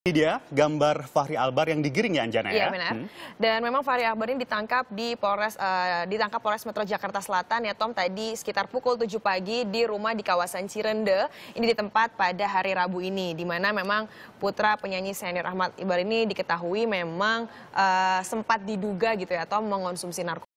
Ini dia gambar Fachri Albar yang digiring ya, Anjana ya? Iya benar. Dan memang Fachri Albar ini ditangkap di Polres Metro Jakarta Selatan ya Tom, tadi sekitar pukul 7 pagi di rumah di kawasan Cirende. Ini di tempat pada hari Rabu ini, di mana memang putra penyanyi senior Ahmad Ibar ini diketahui memang sempat diduga gitu ya Tom mengonsumsi narkoba.